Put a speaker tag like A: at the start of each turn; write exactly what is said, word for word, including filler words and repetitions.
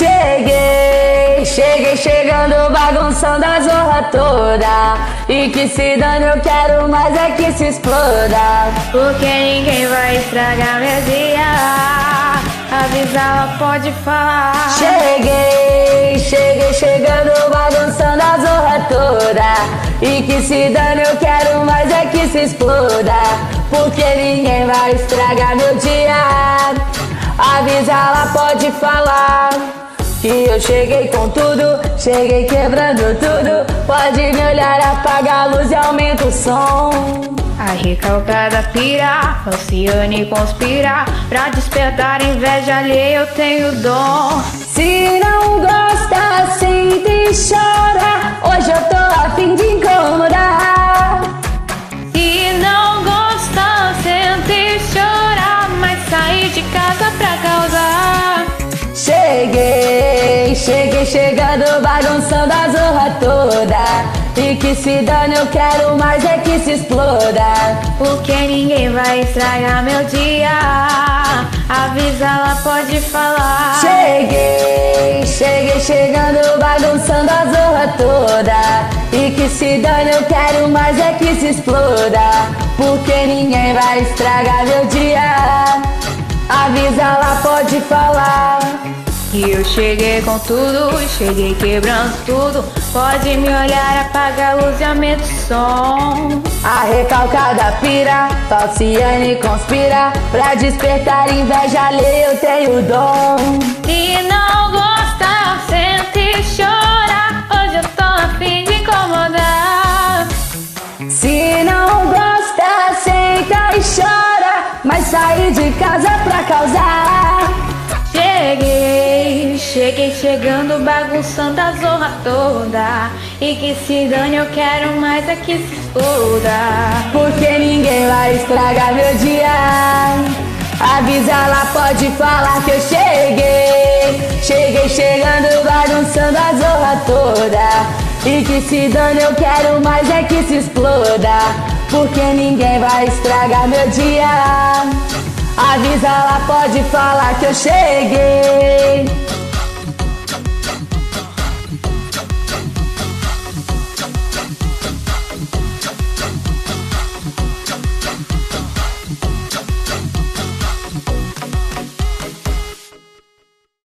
A: Cheguei, cheguei chegando, bagunçando a zorra toda. E que se dane, eu quero mais é que se exploda.
B: Porque ninguém vai estragar meu dia. Avisa, ela pode falar.
A: Cheguei, cheguei chegando, bagunçando a zorra toda. E que se dane, eu quero mais é que se exploda. Porque ninguém vai estragar meu dia. Avisa, ela pode falar que eu cheguei com tudo, cheguei quebrando tudo. Pode me olhar, apaga a luz e aumenta o som.
B: A recalcada pira, Falciane conspira pra despertar inveja alheia, eu tenho dom.
A: Se não gosta, senta e chora. Hoje eu tô a fim de incomodar.
B: Se não gosta, senta e chora, mas sair de casa pra causar.
A: Cheguei, cheguei chegando, bagunçando a zorra toda. E que se dane, eu quero mais é que se exploda.
B: Porque ninguém vai estragar meu dia. Avisa, ela pode falar.
A: Cheguei, cheguei chegando, bagunçando a zorra toda. E que se dane, eu quero mais é que se exploda. Porque ninguém vai estragar meu dia. Avisa, ela pode falar.
B: E eu cheguei com tudo, cheguei quebrando tudo. Pode me olhar, apaga a luz e aumenta o som.
A: A recalcada pira, Falciane conspira pra despertar inveja alheia, eu tenho dom.
B: Se não gosta, senta e chora. Hoje eu tô a fim de incomodar.
A: Se não gosta, senta e chora, mas sair de casa pra causar.
B: Cheguei, cheguei chegando, bagunçando a zorra toda. E que se dane, eu quero mais é que se exploda.
A: Porque ninguém vai estragar meu dia. Avisa, ela pode falar que eu cheguei. Cheguei chegando, bagunçando a zorra toda. E que se dane, eu quero mais é que se exploda. Porque ninguém vai estragar meu dia. Avisa, ela pode falar que eu cheguei.